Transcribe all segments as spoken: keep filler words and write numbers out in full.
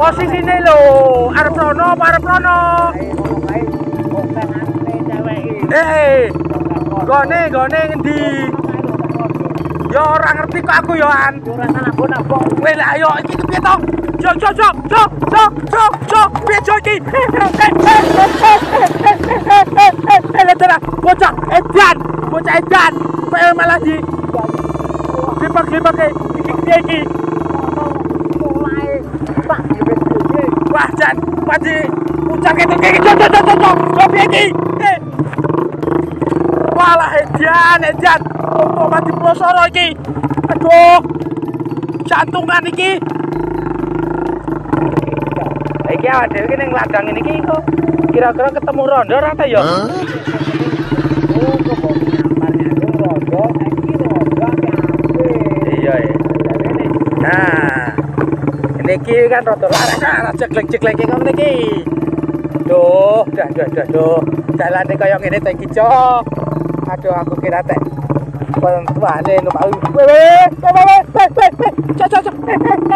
Posisine lho, arep rono apa arep rono? Eh, gone gone ngendi? Ya ora ngerti kok aku ya an. Ora salah bonak-bok. Kowe lah ayo iki kepiye to? Jo jo jo jo jo jo jo piye jo iki? Eh, tenan, bocah edan, bocah edan. Kowe malah di dipak-dipake iki piye iki? Mulai Pak wis iki. Wah, jan, padi ucap ketok iki. Jo jo jo jo jo piye iki? Eh. Walah edan, edan. Kok mati prosoro iki? Aduh. Jantungan iki. Iki awake dhewe iki ning ladang ini iki kok kira-kira ketemu rondo ora ta ya? Oh, kok nyamparnya itu rondo, iki rondo ape? Iya ya. Nah. Niki kan rada larang kan jeglek-jeglek iki ngene iki. Duh, dah dah dah duh. Dalane kaya ngene ta iki, Cok. Aduh aku kira tek pentuane numpak. Weh weh, weh weh, weh weh. Cok cok cok.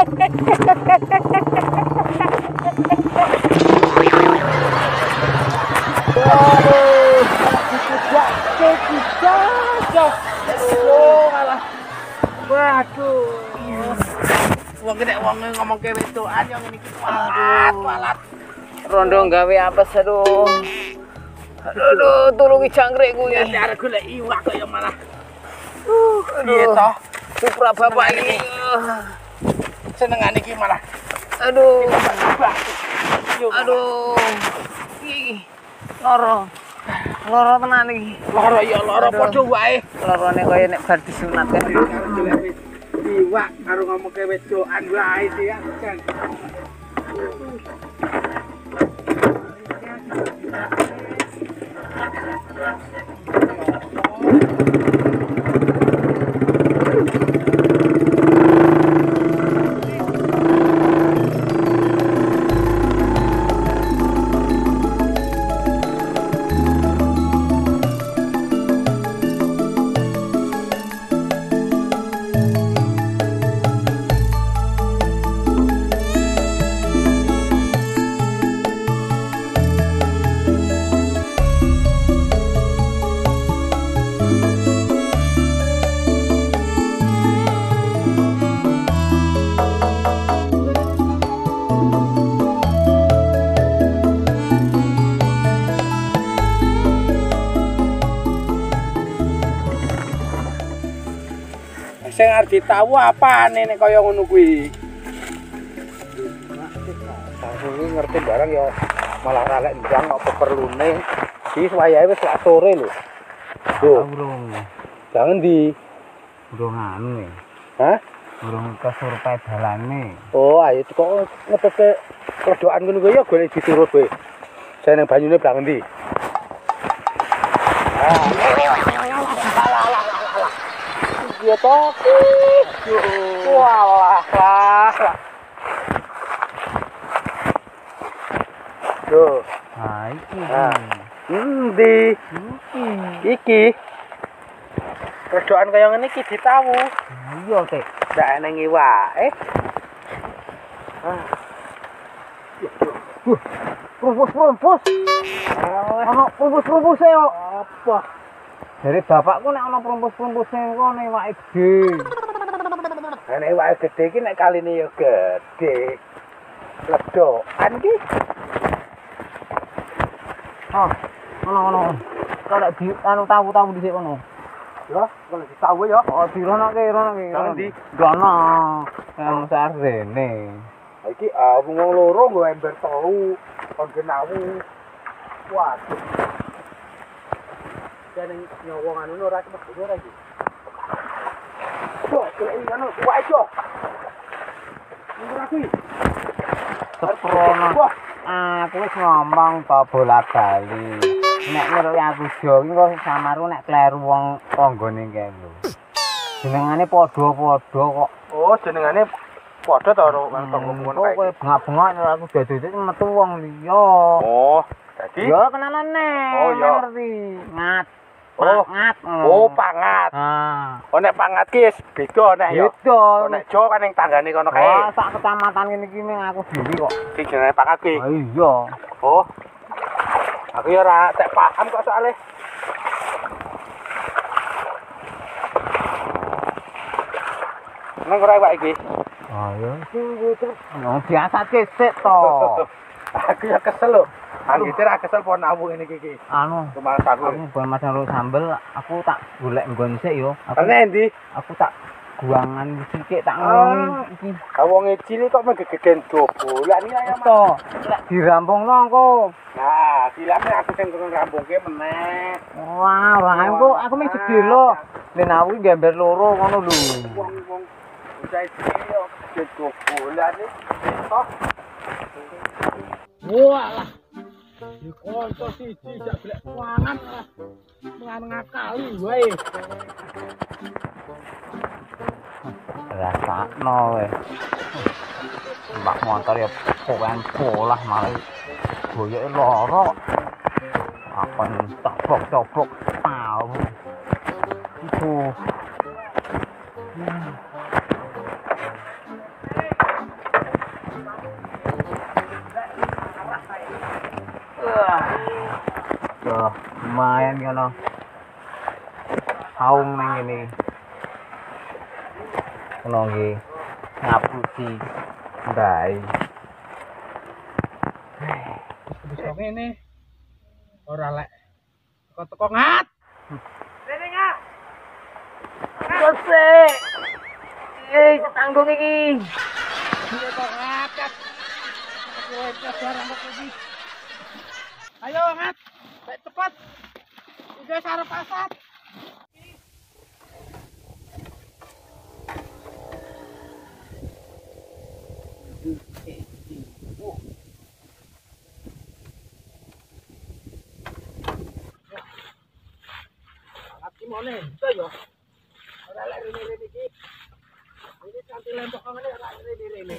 Waduh, tidak tidak. Oh, alah. Waduh. Wong gede wong ngomong ke wedokan yang ngene iki. Walat, walat. Rondo gawe apa aduh. Aduh, tulungi jangkrik kuwi. Ya arep golek iwak kok ya malah. Uh, piye to? Supra bapak ini. Senengane iki malah. Aduh. Aduh. Iki loro. Loro tenan iki. Loro ya loro padha wae. Lorone kaya nek bar disunat kan. Iwak karo ngomong ke wedokan wae sih ya. Sing arep ditawu apane nek kaya ngono kuwi. Aku ngerti barang ya malah ralek ndang apa perlune. Iki wayahe wis lak sore lho. Lho, Urung. jangan di Urung anu. Hah? Urung kesurpe dalane. Oh, ayo kok ngeteke kledokan ngono kuwi ya golek diturut kowe. Saya nang banyune blang endi? Ah. Ya toh. Walah, lah. Yo. Ha iki. Endi? Iki. Iki. Kledokan kaya ngene iki ditawu. Iya, Teh. Ndak eneng iwake. Ah. Rumpus-rumpus. Ono rumpus-rumpus e kok. Apa? Dari bapakku nek ana rumpus-rumpus e kono iwake gedhe. Nek iwake gedhe iki nek kaline ya gedhe. Ledokan iki. Oh, ono ono. Kalau di anu tahu-tahu dhisik kono. Ya, kalau ditawu ya. Oh, dironoke, ronoke. Nang ndi? Dono. Yang sarene. Iki ah wong loro nggo ember tahu kon genawu. Waduh. Jangan nyowong anu ora kemesti ora iki. Yo, iki anu wae yo. Ora kuwi. Seprono. Aku wis ngomong to bola-bali. Nek menurut aku jo iki kok samaru nek kleru wong tanggane kene. Jenengane padha-padha kok. Oh, jenengane padha to karo wong tangga kok kowe bengak-bengak nek aku dadi metu wong liya. Oh, dadi ya kenalan nek. Oh, ya. Ngerti. Ngat. Oh, pangat. oh pangat. Ah. Oh nek pangat ki wis beda nek ya. Beda. Oh nek Jawa kan ning tanggane kono kae. Oh, sak kecamatan ngene iki ning aku dhewe kok. Ki jenenge pangat ki. Oh iya. Oh. Aku ya ora tek paham kok soalnya. Nang ora wae iki. Oh ya sing terus. Yo biasa sik to. Aku ya kesel lho. Anggite ra kesel pon awu ngene iki. Anu, Kemas aku. aku ben masak sambel, aku tak golek nggon sik yo. Aku Karena endi? aku tak guangan sithik tak Ah. ngelongi iki. Kawonge cilik kok megegeden dobolan iki ya. To, lek dirampungno engko. Nah, silane aku sing kurang rambungke meneh. Wah, wah engko aku mung sedelo. Nen aku gambar loro ngono lho. Wong-wong udah cilik kok gegeden dobolan iki. Toh. Walah. Di konco siji jak golek kuangan lah. Mengan ngakali wae. Rasakno we. Mbak motor ya pokokan polah malah goyoke loro. Apa tobok-tobok tau. Itu. Wah, lumayan ngono. Saung nang ngene. Ngono nggih. Ngapusi ndai. Bisa ngene. Ora lek teko-teko ngat. Rene ngat. Kose. Eh, tanggung iki. Iya kok ngat. Aku wis barang kok iki. Ayo ngat. Baik cepat. Udah sarep pasat. Aki mone, itu yo. Ora lek rene-rene iki. Ini cantik lempok ngene ora rene-rene.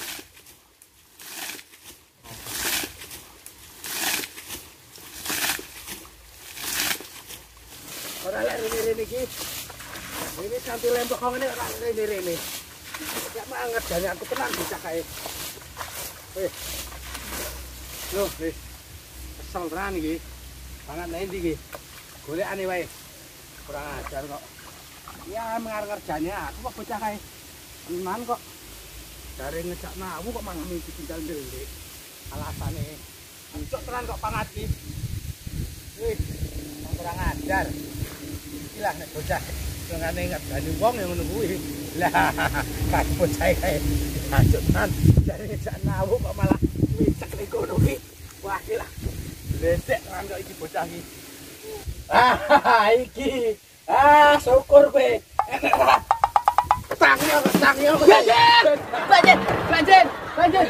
Ora lek rene-rene iki. Ini cantik lempok ngene ora rene-rene. Gak manget jane aku tenang bisa kae. Weh. Loh, weh. Kesel tenan iki. Pangan lek ndi iki? Golekane wae. Kurang ajar kok. Ya mengar kerjanya aku kok bocah kae. Tenan kok. Dari ngejak nawu kok mangani ditinggal ndelik. Alasane ancuk tenan kok pangat iki. Wih, kurang ajar. Iki lah nek bocah ngene ngerjani wong yang ngono kuwi. Lah, kan bocah kae. Ancuk tenan dari ngejak nawu kok malah micek ning kono iki. Wah, iki lah. Lesek tenan kok iki bocah iki. Ah, iki. Ah, syukur kowe. Enak lah. Tangnya, tangnya. Lanjut. Lanjut. Lanjut. Lanjut.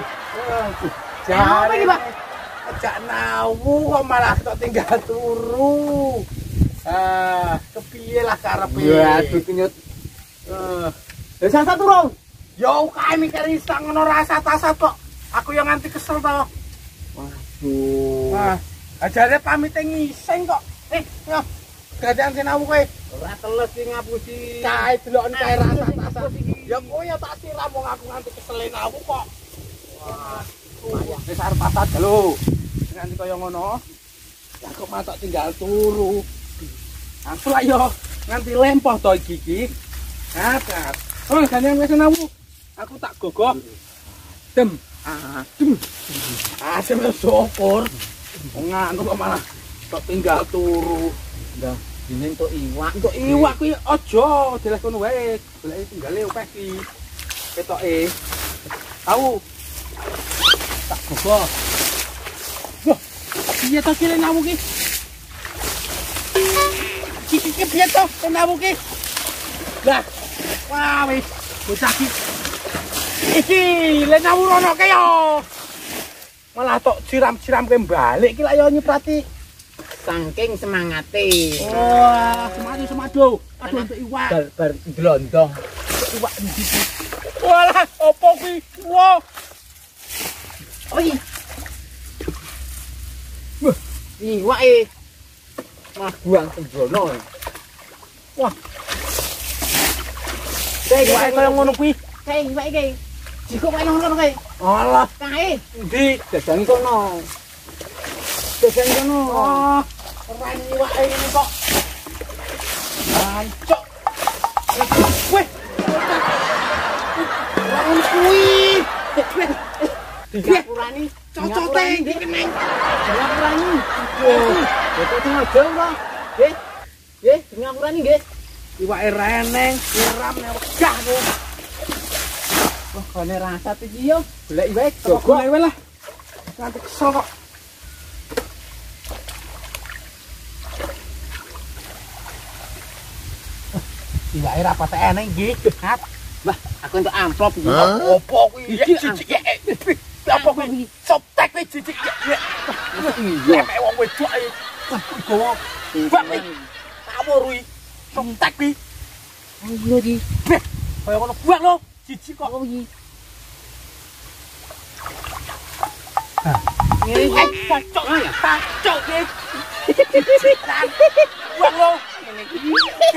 Apa iki, Pak? Ajak nawu kok malah kok tinggal turu. Ah, kepiye lah karepe. Ya, dunyut. Eh, lha sasa turu. Yo kae mikir isang ngono rasa tasat kok. Aku yang nganti kesel to. Waduh. Wah, ajare pamit ngising kok. Eh, yo. Kerjaan sinawu kowe. Ora teles iki ngapusi. Kae deloken kae rasa tasat. Ya kowe ya tak siram wong aku nganti keselin aku kok. Wah, wis arep pasat lho. Nganti kaya ngono. Ya kok matok tinggal turu. Aku lah yo nganti lempoh to iki iki. Apa? Oh, ganyan wis nawu. Aku tak gogoh. Dem. Ah, dem. Ah, sampe syukur. Wong aku kok malah kok tinggal turu. Ndah, dene entuk iwak. Untuk iwak kuwi aja dileh kono wae. Goleki tinggale opeh iki. Ketoke. Tahu. Tak gogoh. Wah, piye to kene nawu ki? Iki iki piye to nawu ki? Lah, wah wis bocah iki. Iki le nawu rono ke yo. Malah tok siram-siramke balik iki lak yo nyeprati. Saking semangate. Wah, semadu semadu. Aduh untuk iwak. Bar bar glondong. Iwak ndi iki? Walah, opo kuwi? Wah. Oh iya. Wah, iwak e. Mah buang sembrono. Wah. Kayak wae koyo ngono kuwi. Kae wae kae. Jiko wae ngono kae. Alah, Kae. ndi Dadangi kono. Dadangi kono. oh, ora wae ngene kok. Ancok. Weh. Lawan kuwi. Ngapurani. Cocote iki keneng. Ngapurani. Oh, itu tengah jauh kok. Nggih. Nggih, ngapurani nggih. Iwake reneng, siram nek wegah ku. Wah, kene rasa iki yo. Golek wae Jogo jogok. wae lah. Nganti kesel kok. Iwake ra patek eneng iki. Hat. Mbah, aku entuk amplop iki. Opo kuwi? Iki Jijik. Apa kuwi? Sotek kuwi jijik. Iya. Nek wong wedok iki. Wah, gowo. Bak kuwi. Tawur kuwi. Sotek kuwi. Iya iki. Kaya ngono buak lho. Jijik kok. Apa iki? Ngene iki cocok ya. Cocok iki. Buak lho. Ngene iki.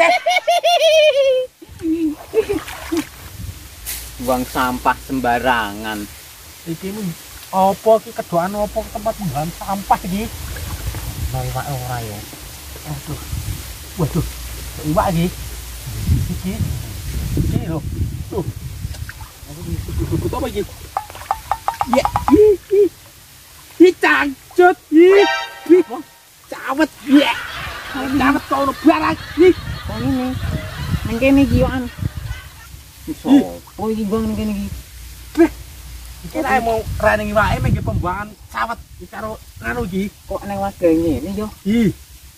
Buang sampah sembarangan. Iki mu apa iki kedoan apa tempat pembuangan sampah iki? Nah, iwake ora ya. Aduh. Waduh. Iwak iki. Iki. Iki lho. Tuh. Aku dikut apa iki? Ya, iki. Iki cangcut iki. Iki. Cawet ya. Cawet kono barang iki. Oh ini. Nang kene iki yo an. Sopo iki buang nang kene iki? Iki nek mau running iwake mengke pembuangan sawet iki karo nganu iki. Kok nang wadah ngene yo? Ih.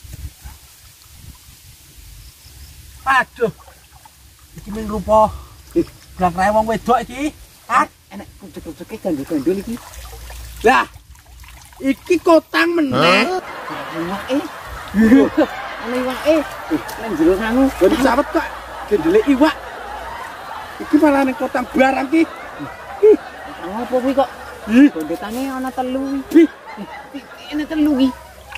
Aduh. Iki mung rupa blang rae wong wedok iki. Hah? Enek pucuk-pucuke gandul-gandul iki. Lah. Iki kotang meneh. Iwake. Ana iwake. Nang jero kanu. Ben sawet kok gendele iwak. Iki malah ning kotang barang iki. Ih, Apa kuwi kok? ih, Gondetane ana telu. ih. Ini telu iki.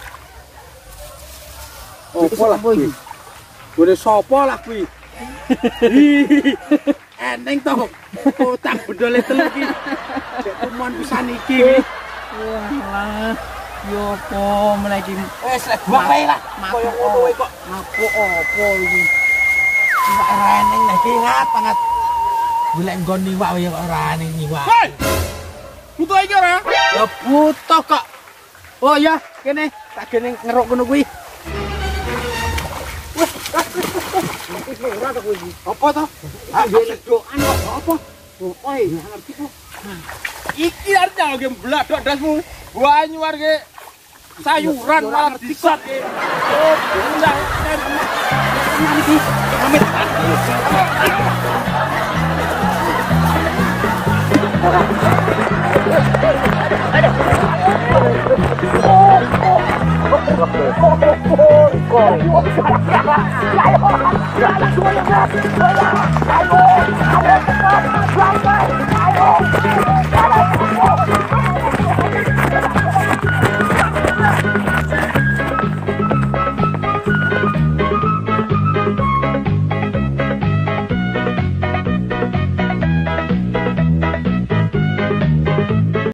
Opo lah kuwi? Gone sapa lah kuwi? Ih, eneng to. Kotang bedole telu iki. Dek kuman pisan iki. Wah, yo apa meneh iki? Wes lek buang wae lah. Kaya ngono wae kok. Apa apa iki? Iwak reneng nek ingat banget. Golek nggon iwak wae kok ora ning iwak. Hei. Butuh iki ora? Ya butuh kok. Oh ya, kene tak gene ngeruk kono kuwi. Wes. Ora ta kuwi. Apa to? Ah, doan kok apa? Oi, ngerti kok. Iki arep lagi mbladok dasmu. Banyu warga sayuran malah disat. Oh, bunda. Mana iki? Amit. Ayo,